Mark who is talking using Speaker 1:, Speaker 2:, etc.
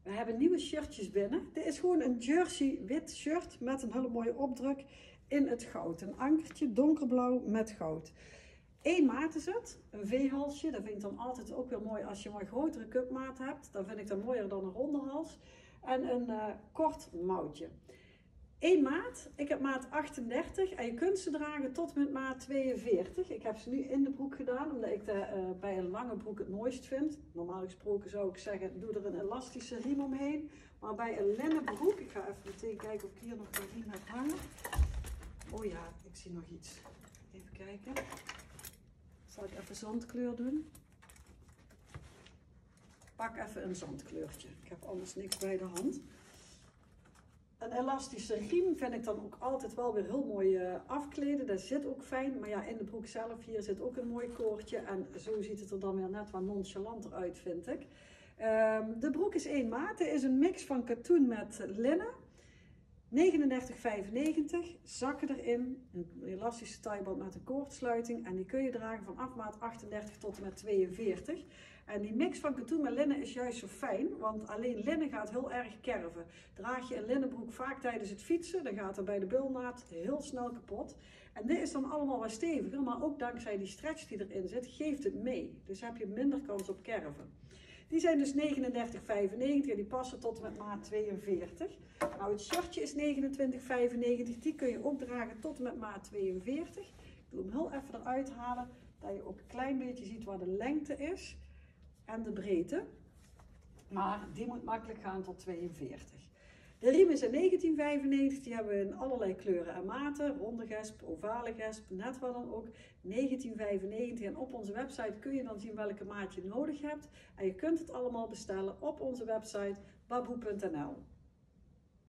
Speaker 1: We hebben nieuwe shirtjes binnen. Dit is gewoon een jersey wit shirt met een hele mooie opdruk in het goud. Een ankertje donkerblauw met goud. 1 maat is het. Een V-halsje. Dat vind ik dan altijd ook weer mooi als je een wat grotere cupmaat hebt. Dan vind ik dat mooier dan een ronde hals. En een kort mouwtje. 1 maat. Ik heb maat 38 en je kunt ze dragen tot met maat 42. Ik heb ze nu in de broek gedaan, omdat ik bij een lange broek het mooist vind. Normaal gesproken zou ik zeggen, doe er een elastische riem omheen. Maar bij een linnen broek, ik ga even meteen kijken of ik hier nog een riem heb hangen. Oh ja, ik zie nog iets. Even kijken. Zal ik even zandkleur doen? Pak even een zandkleurtje. Ik heb anders niks bij de hand. Een elastische riem vind ik dan ook altijd wel weer heel mooi afkleden. Dat zit ook fijn. Maar ja, in de broek zelf hier zit ook een mooi koordje. En zo ziet het er dan weer net wat nonchalanter uit, vind ik. De broek is 1 maat. Het is een mix van katoen met linnen. 39,95. Zakken erin. Een elastische taaiband met een koordsluiting. En die kun je dragen vanaf maat 38 tot en met 42. En die mix van katoen met linnen is juist zo fijn, want alleen linnen gaat heel erg kerven. Draag je een linnenbroek vaak tijdens het fietsen, dan gaat er bij de bilnaad heel snel kapot. En dit is dan allemaal wat steviger, maar ook dankzij die stretch die erin zit, geeft het mee. Dus heb je minder kans op kerven. Die zijn dus 39,95 en die passen tot en met maat 42. Nou, het shirtje is 29,95, die kun je ook dragen tot en met maat 42. Ik doe hem heel even eruit halen, dat je ook een klein beetje ziet waar de lengte is. En de breedte, maar die moet makkelijk gaan tot 42. De riem is in 1995, die hebben we in allerlei kleuren en maten, ronde gesp, ovale gesp, net wat dan ook, 1995. En op onze website kun je dan zien welke maat je nodig hebt en je kunt het allemaal bestellen op onze website baboe.nl.